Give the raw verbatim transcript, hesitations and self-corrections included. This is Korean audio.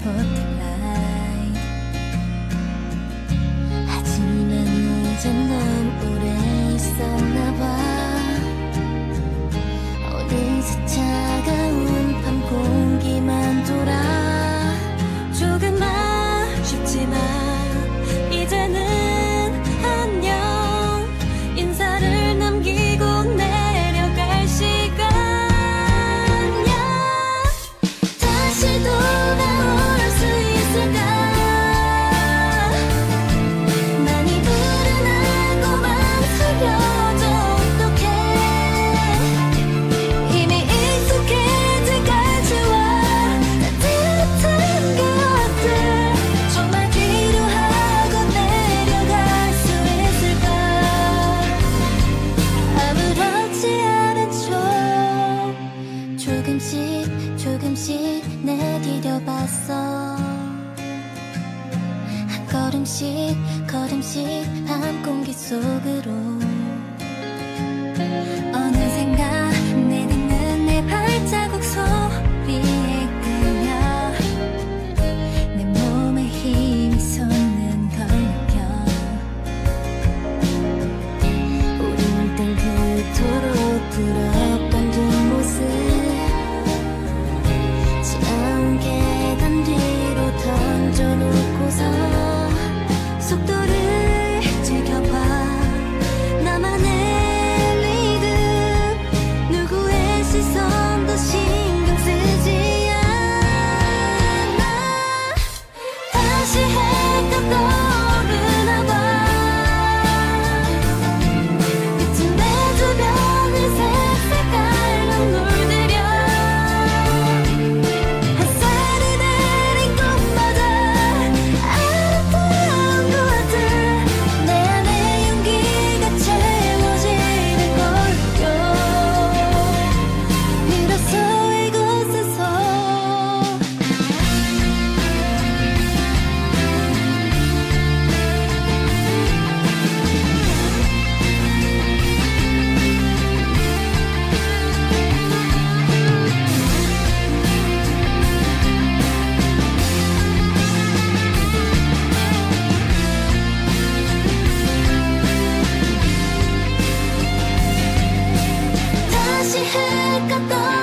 스포트라이트. 하지만 이젠 너무 오래 있었나봐. 어느새 차가운 밤 공기만 돌아. 조금 아쉽지만 이제는 안녕 인사를 남기고 내려갈 시간이야. 다시 돌아올 수 있을까. 많이 불안하고만 서려도 어떡해. 이미 익숙해진 가지와 따뜻한 것들 정말 필요하고 내려갈 수 있을까. 아무렇지 않은 척 조금씩 조금씩 내디뎌봤어. 한 걸음씩 걸음씩 밤 공기 속으로. 어느샌가 내 듣는 내 발자국 소리에 끌려 내 몸에 힘이 솟는 걸 느껴. 어릴 땐 그토록 부럽던 뒷모습 차가운 계단 뒤로 던져놓고서 속도를 즐겨봐. 나만의 리듬 누구의 시선도 신경 쓰지 않아. 다시 해가 떠오르나 봐. 그치 내 주변을 색색깔로 물들여. 햇살이 내린 곳마다 아름다운 것들 내 안에 용기가 채워지는 걸요. 비로소 이곳에서 다시 해가 떠